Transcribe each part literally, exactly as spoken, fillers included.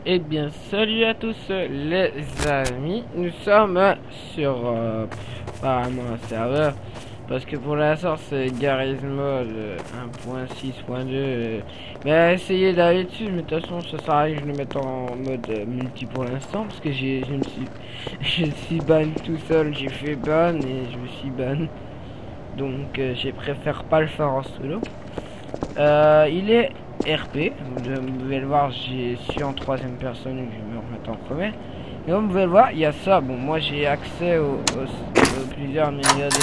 Eh bien, salut à tous les amis, nous sommes sur euh, apparemment un serveur, parce que pour l'instant c'est Garry's Mod euh, un point six point deux, euh, mais essayez d'aller dessus, mais de toute façon ça sert à rien que je le mette en mode euh, multi pour l'instant, parce que j'ai je me suis je suis ban tout seul, j'ai fait ban et je me suis ban, donc euh, je préfère pas le faire en solo. Euh, il est R P, vous pouvez le voir, je suis en troisième personne, je vais me remettre en premier. Et comme vous pouvez le voir, il y a ça. Bon, moi j'ai accès aux, aux, aux plusieurs, mais regardez,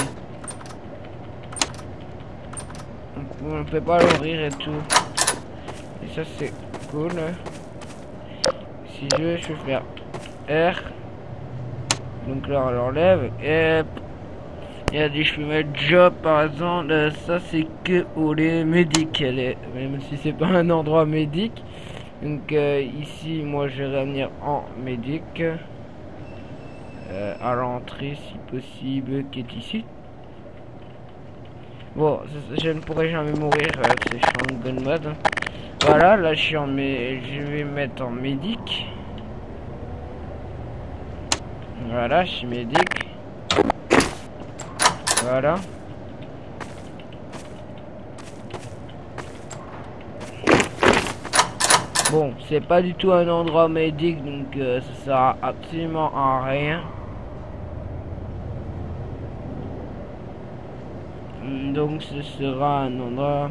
on ne peut pas l'ouvrir et tout. Et ça c'est cool. Si je veux, je peux faire R. Donc là on l'enlève et il y a des, je peux mettre job par exemple, euh, ça c'est que pour les médics, même si c'est pas un endroit médic. Donc euh, ici moi je vais revenir en médic, euh, à l'entrée si possible, qui est ici. Bon, je ne pourrai jamais mourir, euh, c'est je suis en gun mode. Voilà, là je suis en mé je vais mettre en médic. Voilà, je suis médic. Voilà. Bon, c'est pas du tout un endroit médic, donc euh, ça sert absolument à rien. Donc ce sera un endroit...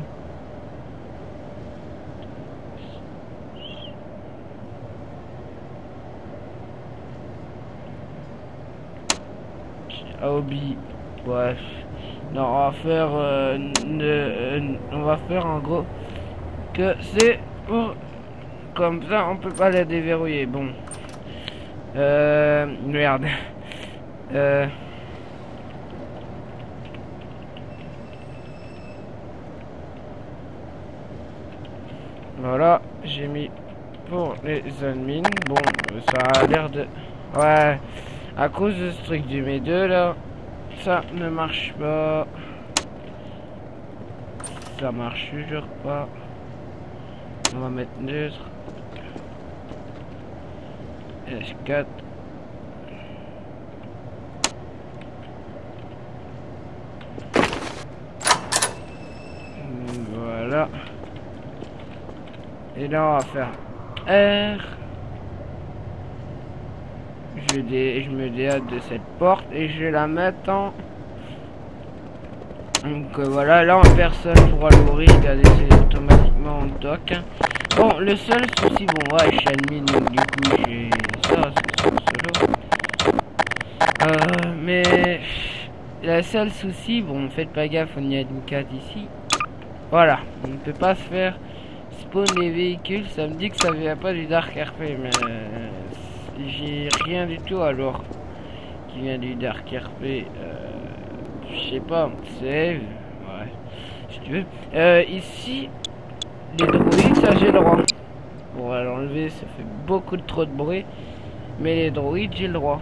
Hobby. Bref. Non, on va faire... Euh, ne, euh, on va faire en gros que c'est pour... Comme ça, on peut pas la déverrouiller. Bon. Euh... Merde. Euh... Voilà, j'ai mis pour les admins. Bon, ça a l'air de... Ouais, à cause de ce truc du mes deux là, ça ne marche pas. Ça marche toujours pas. On va mettre neutre. S quatre. Voilà. Et là on va faire R. Je, dé, je me déhâte de cette porte et je vais la mettre en... Donc euh, voilà, là personne pourra l'ouvrir, regardez, c'est automatiquement en dock. Bon, le seul souci, bon ouais, je suis admin, donc du coup j'ai ça, c'est solo. Euh, mais le seul souci, bon faites pas gaffe, on y a une carte ici. Voilà, on ne peut pas se faire spawn les véhicules, ça me dit que ça vient pas du Dark R P, mais euh, j'ai rien du tout alors qui vient du Dark R P. Euh, je sais pas, save, ouais, si tu veux. Euh, ici, les droïdes, ça j'ai le droit. Bon, on va l'enlever, ça fait beaucoup de trop de bruit, mais les droïdes, j'ai le droit.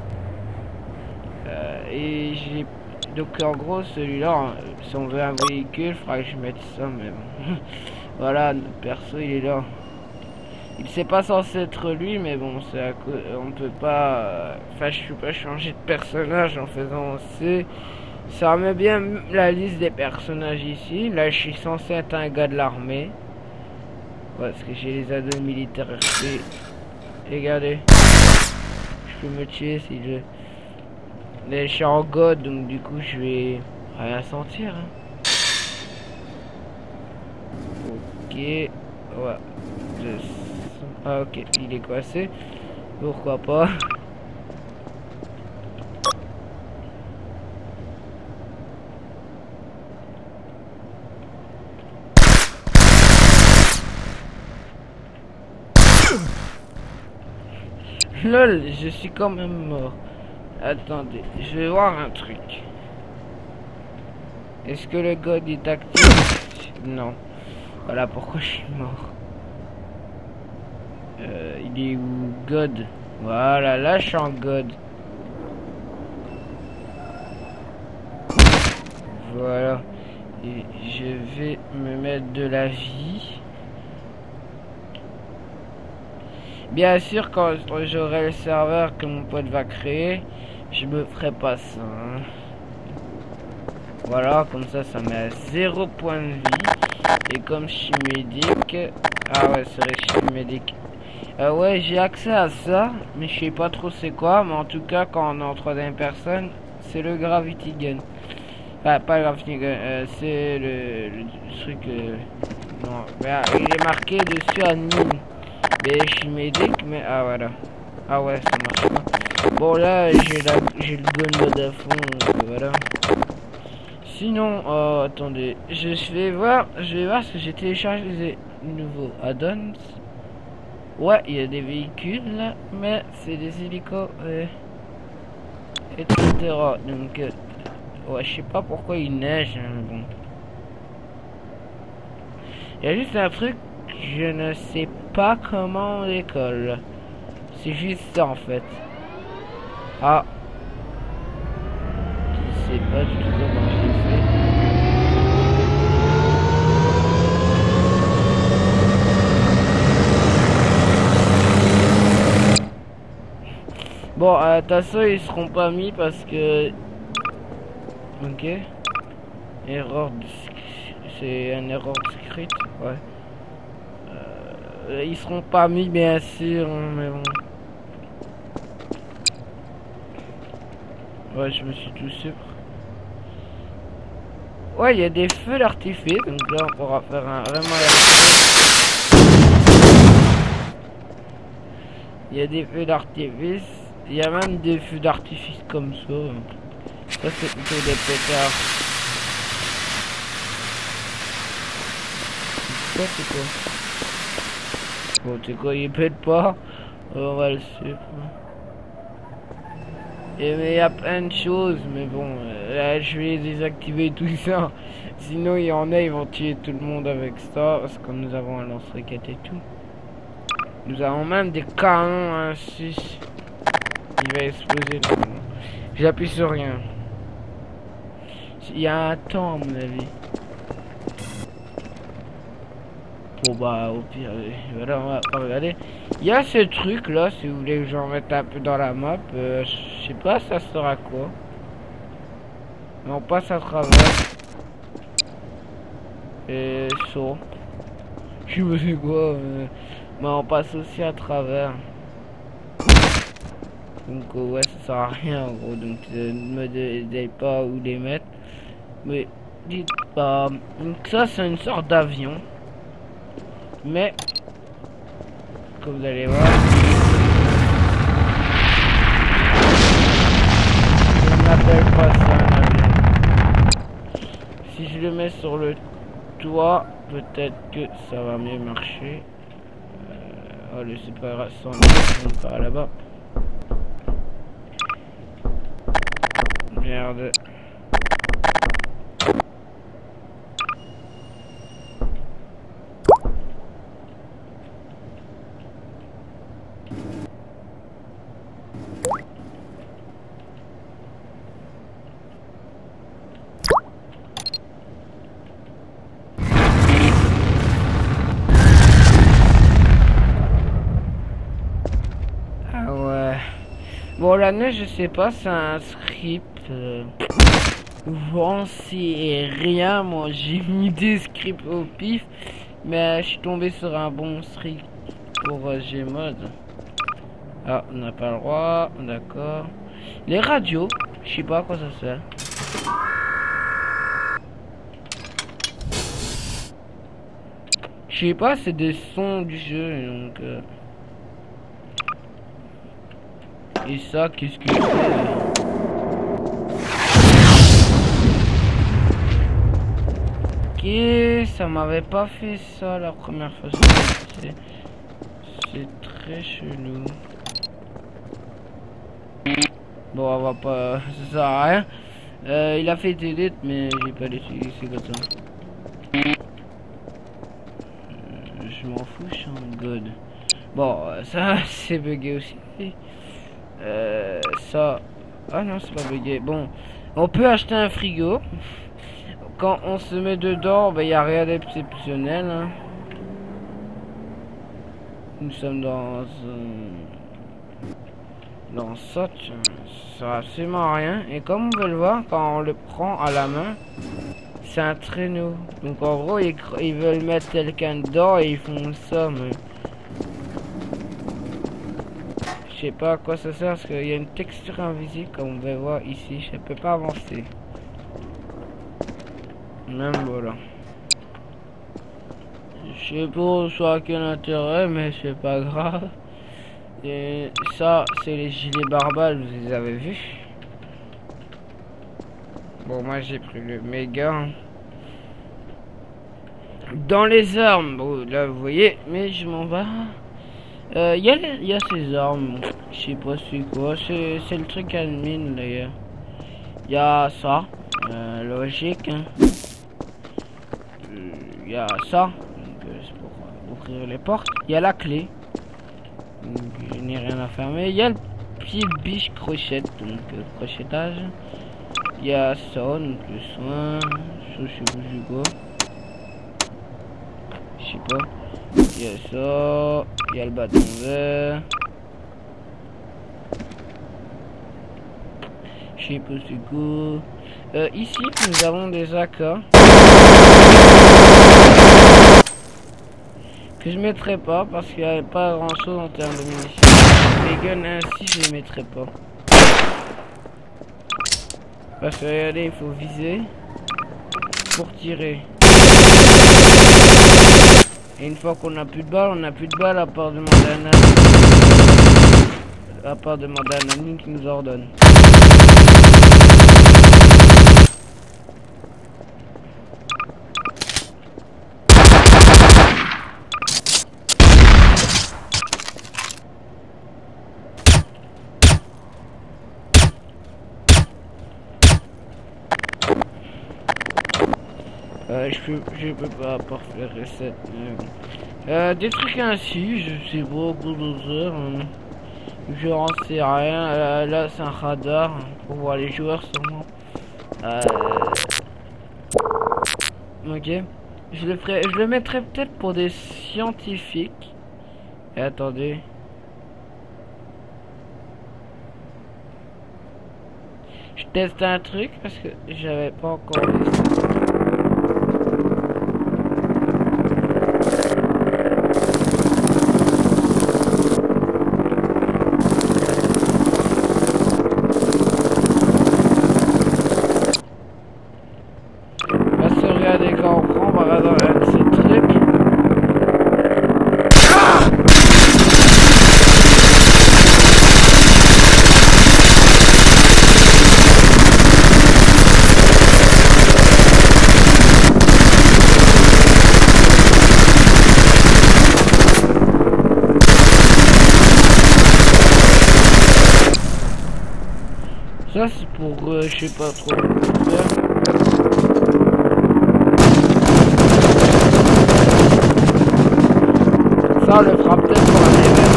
Euh, et j'ai donc en gros celui-là, si on veut un véhicule, il faudra que je mette ça, mais bon. Voilà, notre perso il est là. Il c'est pas censé être lui, mais bon, c'est à cause, on peut pas. Enfin, je peux pas changer de personnage en faisant C. Ça remet bien la liste des personnages ici. Là, je suis censé être un gars de l'armée. Ouais, parce que j'ai les ados militaires R P. Regardez, je peux me tuer si je. Mais je suis en god, donc du coup, je vais rien sentir. Hein. Ok, ouais. Je... Ah ok, il est coincé. Pourquoi pas. Lol, je suis quand même mort. Attendez, je vais voir un truc. Est-ce que le god est actif? Non. Voilà pourquoi je suis mort. Euh, il est où God? Voilà, là je suis en God. Voilà. Et je vais me mettre de la vie. Bien sûr, quand j'aurai le serveur que mon pote va créer, je me ferai pas ça. Hein. Voilà, comme ça, ça met à zéro point de vie. Et comme je suis médic... Ah ouais, c'est vrai que je suis médic. Euh, ouais, j'ai accès à ça, mais je sais pas trop c'est quoi. Mais en tout cas, quand on est en troisième personne, c'est le Gravity Gun. Enfin, pas le Gravity Gun, euh, c'est le, le, le truc... Euh... Non, mais, ah, il est marqué dessus admin. Mais je suis médic, mais... Ah, voilà. Ah ouais, ça marche pas. Bon, là, j'ai la... j'ai le gun mode à fond, donc voilà. Sinon, oh, attendez, je vais voir, je vais voir ce que j'ai téléchargé des nouveaux add-ons. Ouais, il y a des véhicules là, mais c'est des hélicos, euh, et cetera. Donc, euh, ouais, je sais pas pourquoi il neige, hein, bon. Il y a juste un truc, je ne sais pas comment on décolle. C'est juste ça en fait. Ah. Je sais pas du tout comment je l'ai fait. Bon, euh, de toute façon, ils seront pas mis parce que... Ok. Erreur de... C'est un erreur de script, ouais. Euh, ils seront pas mis, bien sûr, hein, mais bon. Ouais, je me suis tout sûr. Ouais, il y a des feux d'artifice, donc là, on pourra faire un vraiment... Il y a des feux d'artifice. Il y a même des feux d'artifice comme ça. Ça, c'est plutôt des pétards. Ça, c'est quoi? Bon, tu sais quoi, il pète pas. On va le suivre. Et mais il y a plein de choses, mais bon, euh, là, je vais désactiver tout ça. Sinon, il y en a, ils vont tuer tout le monde avec ça, parce que nous avons un lance-roquette et tout. Nous avons même des canons, un six. Il va exploser. J'appuie sur rien. Il y a un temps, à mon avis. Bon bah au pire, voilà, on va, on va regarder. Il y a ce truc là, si vous voulez que j'en mette un peu dans la map, euh, je sais pas ça sera quoi. Mais on passe à travers. Et saut. Je sais pas c'est quoi, euh, mais on passe aussi à travers. Donc euh, ouais, ça sert à rien en gros, donc euh, ne me demandez pas où les mettre. Mais dites pas. Donc ça c'est une sorte d'avion. Mais, comme vous allez voir, on n'appelle pas ça un avion. Si je le mets sur le toit, peut-être que ça va mieux marcher. Euh, oh, le séparation par là-bas. Merde. Bon, la neige, je sais pas, c'est un script. Euh, j'en sais rien, moi j'ai mis des scripts au pif, mais je suis tombé sur un bon script pour euh, Gmod. Ah, on n'a pas le droit, d'accord. Les radios, je sais pas à quoi ça sert. Je sais pas, c'est des sons du jeu, donc... Euh... Et ça, qu'est-ce que c'est? Ok, ça m'avait pas fait ça la première fois. C'est très chelou. Bon, on va pas... Ça sert à rien. Euh, il a fait delete, mais j'ai pas décidé, c'est comme ça. Euh, je m'en fous, je suis en god. Bon, ça, c'est bugué aussi. Euh, ça... Ah non, c'est pas bugué. Bon, on peut acheter un frigo. Quand on se met dedans, il ben, n'y a rien d'exceptionnel. Hein. nous sommes dans un... dans ça, ça sert absolument à rien. Et comme on peut le voir, quand on le prend à la main, c'est un traîneau. Donc en gros, ils, ils veulent mettre quelqu'un dedans et ils font ça, mais... je sais pas à quoi ça sert, parce qu'il y a une texture invisible, comme on peut voir ici. Je peux pas avancer. Même voilà. Je sais pas soit quel intérêt, mais c'est pas grave. Et ça, c'est les gilets barbales, vous les avez vus. Bon, moi j'ai pris le méga. Dans les armes, bon, là vous voyez, mais je m'en vais. Il euh, y, y a ces armes, je sais pas c'est quoi, c'est le truc admin d'ailleurs. Il y a ça, euh, logique. Il hein. euh, y a ça, c'est pour ouvrir les portes. Il y a la clé, donc je n'ai rien à fermer. Il y a le petit biche crochette, donc euh, crochetage. Il y a ça, donc le soin, ça je sais pas. Je sais pas. Il y a ça. Il y a le bâton vert. Je sais pas c'est quoi. Euh, ici, nous avons des A K. Que je mettrai pas parce qu'il n'y a pas grand chose en termes de munitions. Les guns ainsi, je les mettrai pas. Parce que regardez, il faut viser pour tirer. Et une fois qu'on n'a plus de balles, on n'a plus de balles à part demander à un ami, à part demander à un ami qui nous ordonne. Euh, je peux, je peux pas faire recette. Euh, des trucs ainsi, je sais pas beaucoup d'autres. Hein. Je n'en sais rien. Euh, là, c'est un radar pour voir les joueurs sûrement. Euh... Ok. Je le ferai, je le mettrai peut-être pour des scientifiques. Et attendez. Je teste un truc parce que j'avais pas encore vu ça. Ça c'est pour euh, je sais pas trop faire. Ça le fera peut-être pour un événement.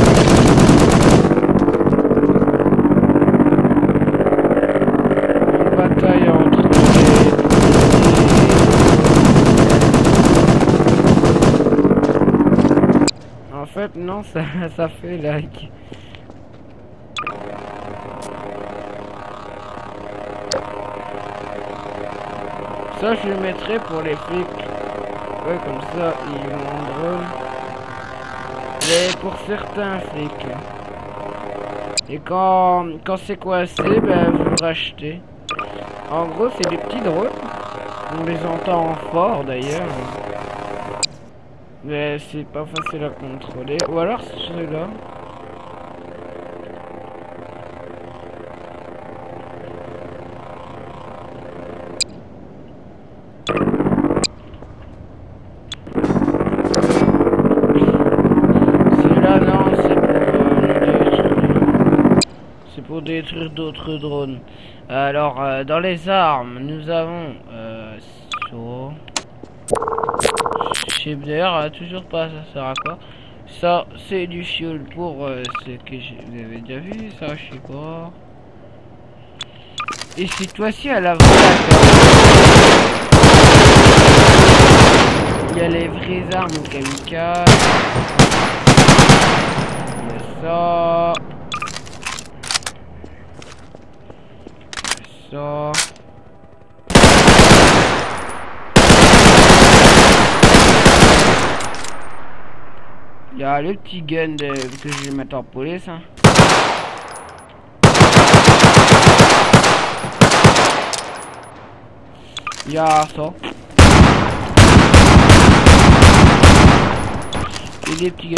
Une bataille entre les... En fait non, ça, ça fait like. Ça je le mettrai pour les flics. Ouais, comme ça ils vont en drone. Mais pour certains flics. Et quand, quand c'est coincé, ben vous le rachetez. En gros c'est des petits drones. On les entend fort d'ailleurs. Mais c'est pas facile à contrôler. Ou alors c'est celui-là. Pour détruire d'autres drones. Alors euh, dans les armes nous avons euh, so... je sais d'ailleurs euh, toujours pas ça sert à quoi. Ça c'est du fioul pour euh, ce que vous avez déjà vu. Ça je sais pas. Et cette fois-ci à la vraie, il y a les vraies armes kamikaze. ça. Ça. Il y a le petit gun de, que je vais mettre en police. Hein. Il y a ça. Et des petits guns.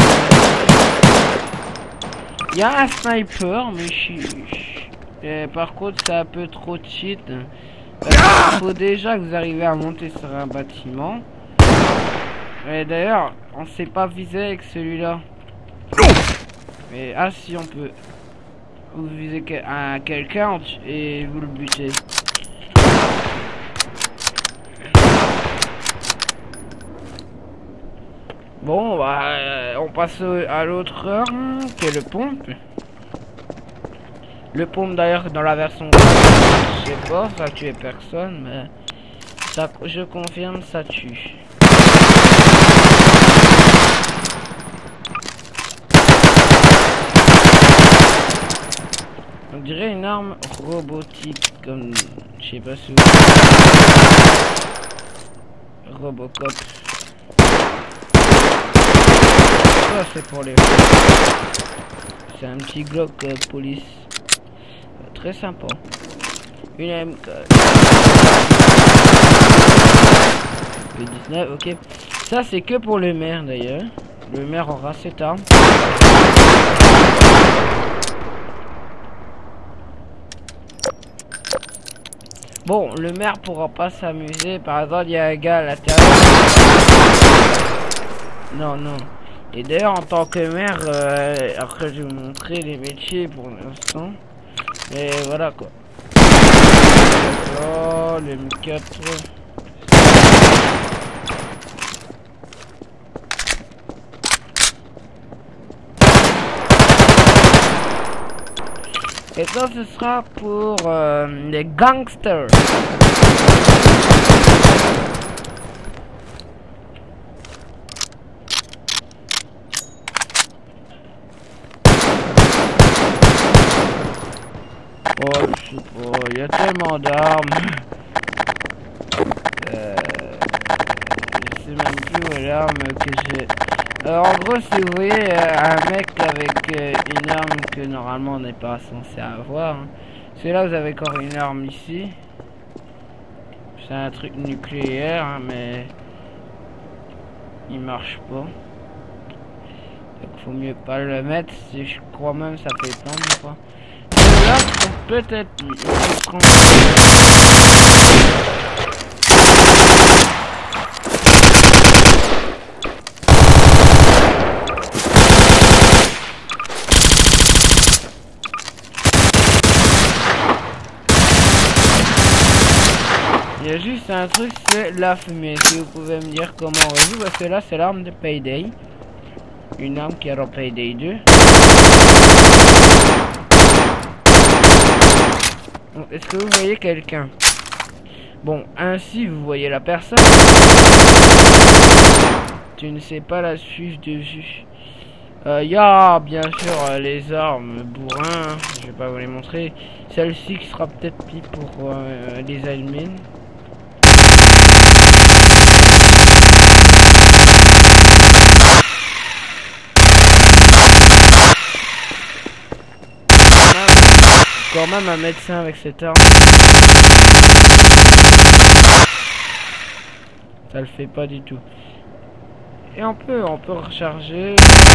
Il y a un sniper, mais je... par contre c'est un peu trop cheat. Il faut déjà que vous arrivez à monter sur un bâtiment. Et d'ailleurs, on sait pas viser avec celui-là. Mais ah si, on peut. Vous visez que à quelqu'un et vous le butez. Bon, bah, euh, on passe à l'autre arme, qui est le pompe. Le pompe d'ailleurs dans la version, je sais pas, ça tue personne, mais ça, je confirme, ça tue. On dirait une arme robotique, comme, je sais pas si vous... Robocop. Ça c'est pour les... C'est un petit Glock euh, police. Euh, très sympa. Une M K. P dix-neuf, ok. Ça c'est que pour le maire d'ailleurs. Le maire aura cette arme. Bon, le maire pourra pas s'amuser. Par exemple, il y a un gars à l'intérieur. Non, non. Et d'ailleurs, en tant que maire, euh, après je vais vous montrer les métiers pour l'instant. Et voilà quoi. Oh, le M quatre. Et ça, ce sera pour euh, les gangsters. Oh, je sais pas, il y a tellement d'armes. Euh, je sais même plus où est l'arme que j'ai. Alors, en gros, si vous voyez euh, un mec avec euh, une arme que normalement on n'est pas censé avoir, hein. C'est là vous avez encore une arme ici. C'est un truc nucléaire, hein, mais il marche pas. Donc faut mieux pas le mettre. Si je crois même ça fait plein de fois. Là, peut-être. Il y a juste un truc, c'est la fumée. Si vous pouvez me dire comment on résout, parce que là c'est l'arme de Payday. Une arme qui est dans Payday deux. Est-ce que vous voyez quelqu'un? Bon, ainsi vous voyez la personne. Tu ne sais pas la suivre de vue. Il euh, y a bien sûr euh, les armes bourrin. Je vais pas vous les montrer. Celle-ci qui sera peut-être pris pour euh, les admins. Quand même un médecin avec cette arme. Ça le fait pas du tout. Et on peut, on peut recharger.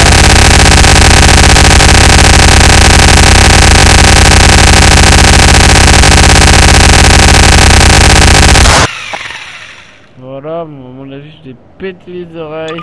Voilà, à mon avis, je vais péter les oreilles.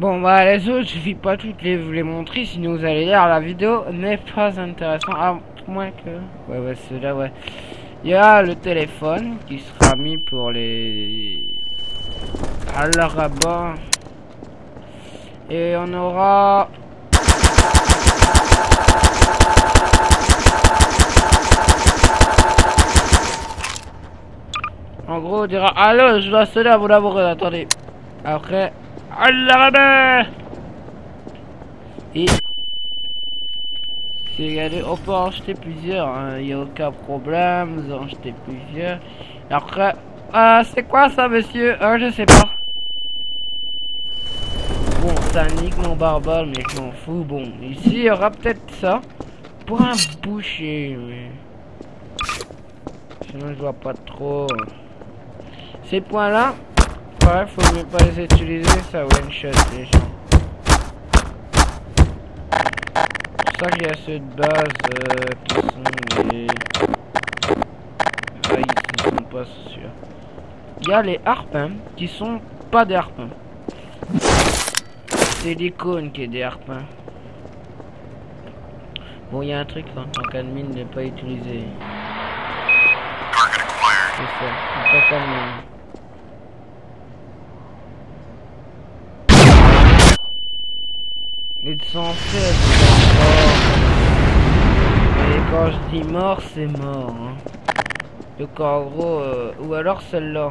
Bon bah les autres, je vais pas toutes les vous les montrer, sinon vous allez dire la vidéo n'est pas intéressante. À moins que... Ouais ouais ceux-là ouais. Il y a le téléphone qui sera mis pour les... à la rabat. Et on aura... En gros on dira allô je dois sonner à vous labourer, attendez. Après... à la rabat. Et... regardez, on peut en acheter plusieurs, hein. Il n'y a aucun problème, vous en achetez plusieurs. Et après, ah, c'est quoi ça, monsieur? Ah, je sais pas. Bon, ça nique mon barbare, mais je m'en fous. Bon, ici, il y aura peut-être ça pour un boucher, mais sinon, je vois pas trop. Ces points-là, pareil, faut même pas les utiliser, ça one shot les gens. Il y a ceux de base euh, qui sont les... Ah, ils sont pas sûrs. Il y a les harpins qui sont pas des harpins. C'est l'icône qui est des harpins. Bon, il y a un truc en tant qu'admin ne pas utiliser. C'est ça, en tant qu'admin. Il est censé être mort. Et quand je dis mort, c'est mort. Hein. Donc en gros, euh, ou alors celle-là.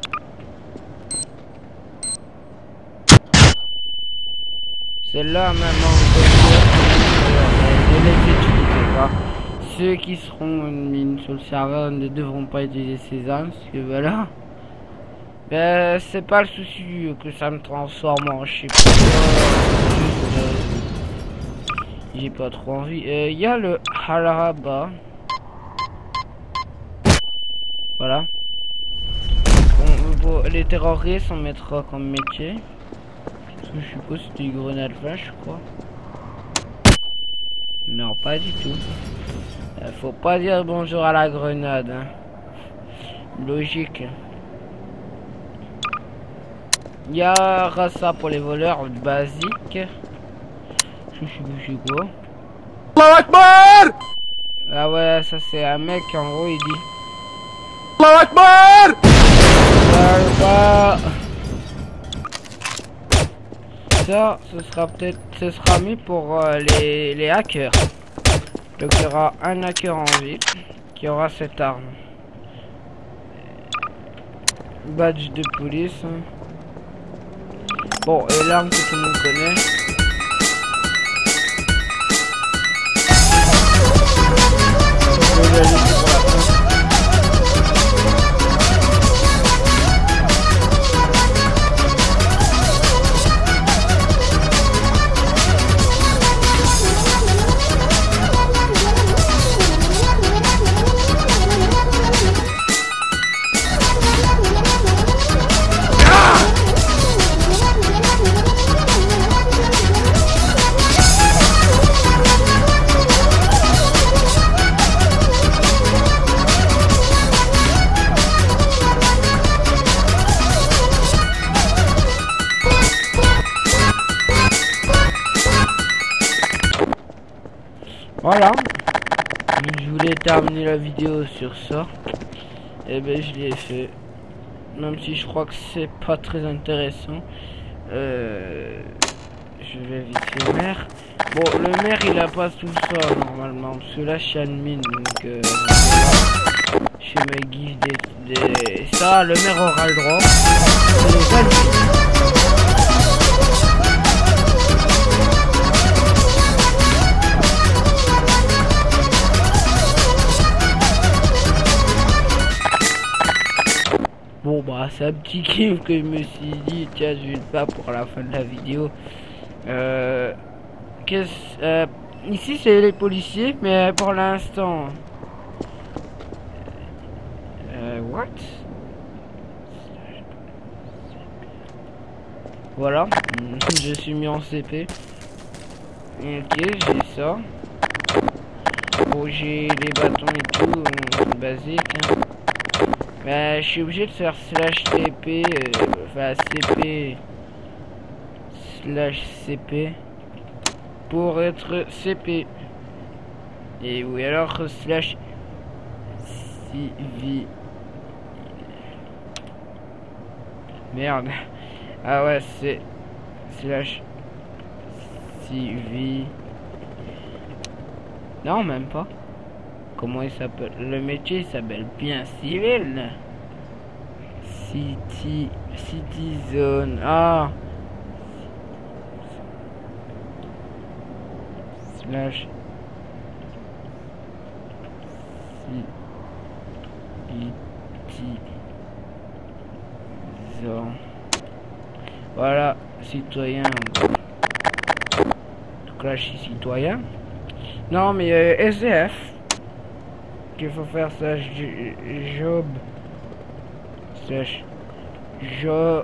Celle-là, même en ne les utilisez pas. Ceux qui seront une mine sur le serveur ne devront pas utiliser ces armes, parce que voilà. Ben, c'est pas le souci que ça me transforme en je sais pas quoi. J'ai pas trop envie. Il euh, y a le Halaraba. Voilà. Bon, bon, les terroristes on mettra comme métier. Parce que je suppose que c'est du grenade flash, je crois. Non, pas du tout. Euh, faut pas dire bonjour à la grenade. Hein. Logique. Il y aura ça pour les voleurs basiques. Je sais plus c'est quoi. Allahu Akbar! Ah ouais, ça c'est un mec en gros il dit Allahu Akbar! Allahu Akbar. Ça, ce sera peut-être, ce sera mis pour euh, les, les hackers. Donc il y aura un hacker en ville qui aura cette arme. Badge de police. Bon, et l'arme que tout le monde connaît. Je vais la laisser pour la fin. Voilà, je voulais terminer la vidéo sur ça, et ben je l'ai fait, même si je crois que c'est pas très intéressant. Euh, je vais vite fait le maire. Bon, le maire il a pas tout ça normalement, parce que là je suis admin, donc euh, je fais mes gifs des, des... ça, le maire aura le droit. C'est les admins. Bon bah c'est un petit kiff que je me suis dit, tiens je vais le faire pour la fin de la vidéo. Euh, qu'est-ce, euh, ici c'est les policiers, mais pour l'instant... Euh, what? Voilà, je suis mis en C P. Ok, j'ai ça. Bon, j'ai les bâtons et tout, euh, basique. Hein. Bah, je suis obligé de faire slash T P, euh, enfin C P slash cp pour être cp. Et oui, alors slash cv. Merde. Ah ouais, c'est slash cv. Non, même pas. Comment il s'appelle? Le métier il s'appelle bien civil. City, citizen. Ah. Slash. Citizen. Voilà, citoyen. Donc là, je suis citoyen. Non, mais euh, S D F. Qu'il faut faire ça, job. Slash job.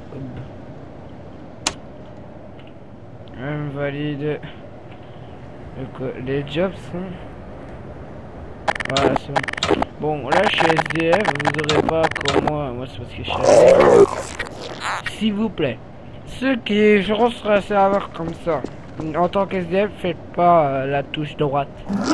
Invalide. Les jobs sont. Voilà, c'est bon. Bon, là je suis S D F, vous aurez pas comme moi. Moi c'est parce que je suis allé. S'il vous plaît, ceux qui joueront sur un serveur comme ça, en tant qu'S D F, faites pas euh, la touche droite.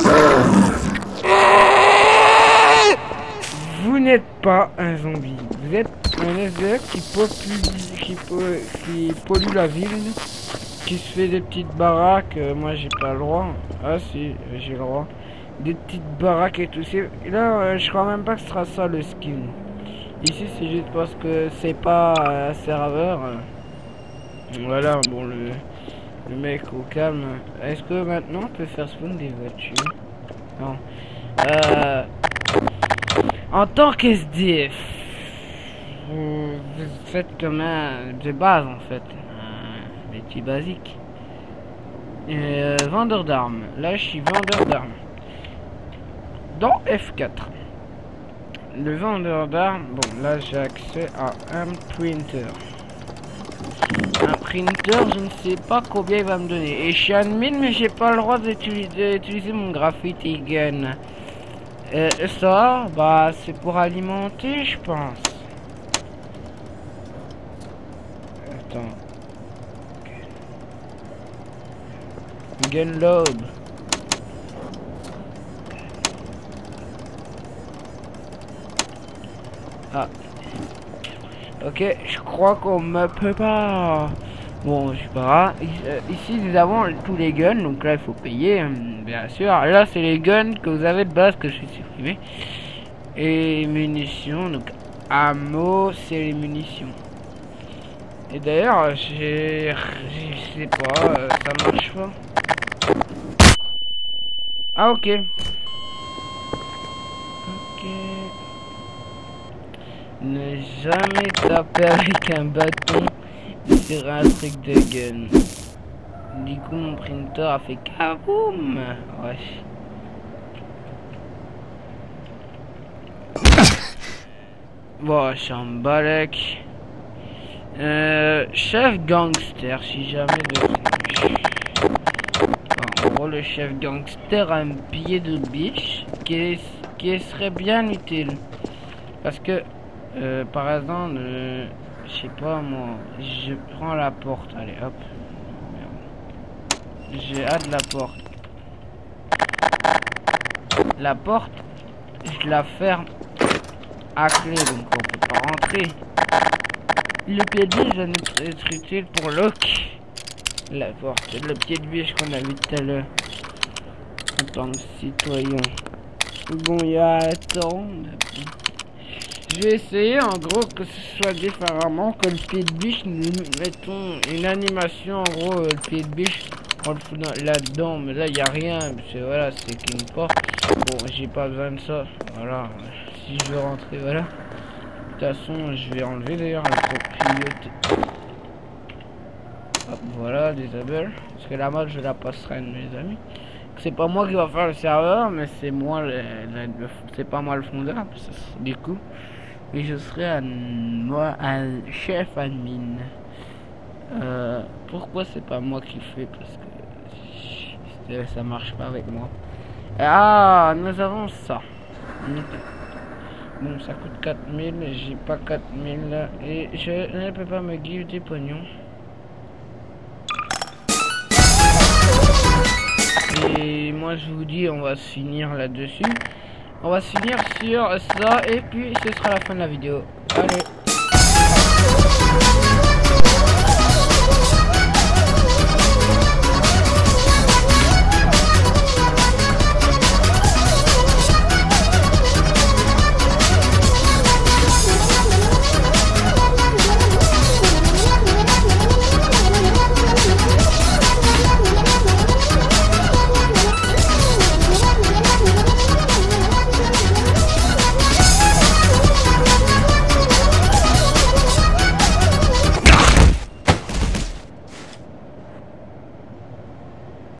Vous n'êtes pas un zombie, vous êtes un S D F qui pollue, qui, pollue, qui pollue la ville, qui se fait des petites baraques. Euh, moi j'ai pas le droit. Ah si, j'ai le droit. Des petites baraques et tout. Et là, euh, je crois même pas que ce sera ça le skin. Ici, c'est juste parce que c'est pas un serveur. Voilà, bon, le, le mec au calme. Est-ce que maintenant on peut faire spawn des voitures? Non. Euh, en tant qu'S D F, vous, vous faites comme un de base en fait. Un métier basique. Euh, vendeur d'armes. Là, je suis vendeur d'armes. Dans F quatre, le vendeur d'armes, bon là j'ai accès à un printer. Un printer, je ne sais pas combien il va me donner. Et je suis admin, mais j'ai pas le droit d'utiliser mon graffiti gun. Euh, ça, bah c'est pour alimenter, je pense. Attends. Gun load. Ah. Ok, je crois qu'on me peut pas. Bon, je sais pas. Ici, nous avons tous les guns, donc là, il faut payer, bien sûr. Là, c'est les guns que vous avez de base que je suis supprimé. Et munitions, donc ammo, c'est les munitions. Et d'ailleurs, j'ai, je sais pas, euh, ça marche pas. Ah ok. Ok. Ne jamais taper avec un bâton sur un truc de gun. Du coup mon printer a fait kaboum. Ouais. Bon, je suis en balèque. Euh, chef gangster, si jamais de... En gros, le chef gangster a un billet de biche qui, qui serait bien utile. Parce que, euh, par exemple, euh, je sais pas moi, je prends la porte. Allez, hop. J'ai hâte de la porte. La porte, je la ferme à clé, donc on peut pas rentrer. Le pied de biche va nous être utile pour lock la porte. Le pied de biche qu'on a vu tout à l'heure en tant que citoyen. Bon, il y a attends. Je vais essayer en gros que ce soit différemment, que le pied de biche, nous mettons une animation en gros, le pied de biche on le fout là-dedans, mais là il n'y a rien, parce que voilà, c'est qu'une porte. Bon, j'ai pas besoin de ça, voilà, si je veux rentrer, voilà. De toute façon, je vais enlever d'ailleurs la propriété. Hop, voilà, disable, parce que la map je la passerai à un de mes amis. C'est pas moi qui va faire le serveur, mais c'est moi le, le, le c'est pas moi le fondeur, du coup. Et je serai un, moi un chef admin. Euh, pourquoi c'est pas moi qui fais? Parce que ça marche pas avec moi. Ah, nous avons ça. Bon, ça coûte quatre mille, j'ai pas quatre mille et je ne peux pas me give des pognons. Et moi je vous dis, on va se finir là-dessus. On va se finir sur ça et puis ce sera la fin de la vidéo. Allez.